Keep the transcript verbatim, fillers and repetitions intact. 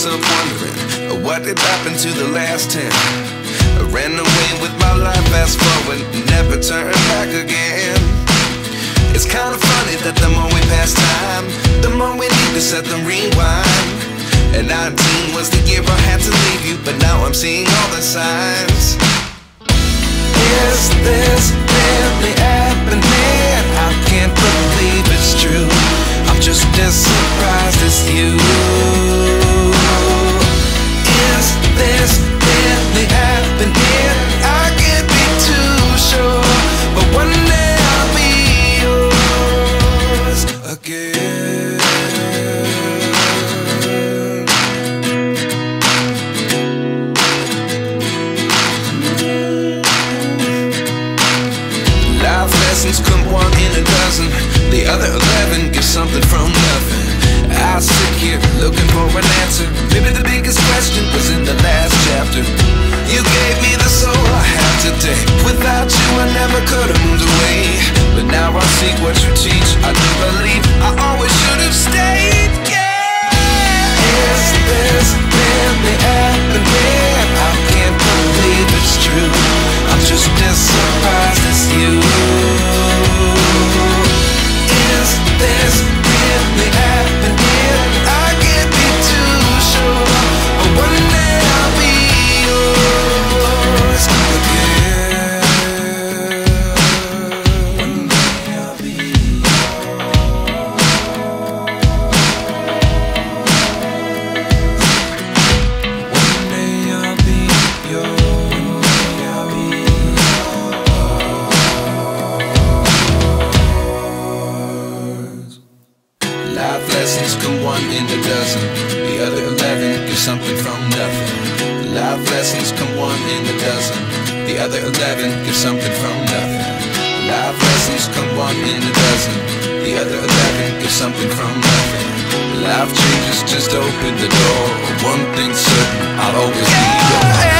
myself wondering, what did happen to the last ten? I ran away with my life, fast forward, never turn back again. It's kinda funny that the more we pass time, the more we need to set them rewind. And nineteen was the year I had to leave you, but now I'm seeing all the signs. Is this really happening? I can't believe it's true. I'm just as surprised as you. Is this really happening? I can't be too sure, but one day I'll be yours again. Life lessons come one in a dozen, the other eleven get something from nothing. I sit here looking for an answer. Maybe the biggest question was in the last chapter. You gave me the soul I have today. Without you I never could have moved away, but now I see what you teach. I do believe I always should have stayed. Yeah. Is this really happening? I can't believe it's true. I'm just as surprised as you. Is this really happening? I can't be too sure, but one day I'll be yours again. One day I'll be yours. One day I'll be yours. I'll be yours. Life lessons come one in a dozen, the other eleven get something from nothing. Life lessons come one in a dozen, the other eleven get something from nothing. Life lessons come one in a dozen, the other eleven get something from nothing. Life changes just open the door. One thing's certain, I'll always be yours.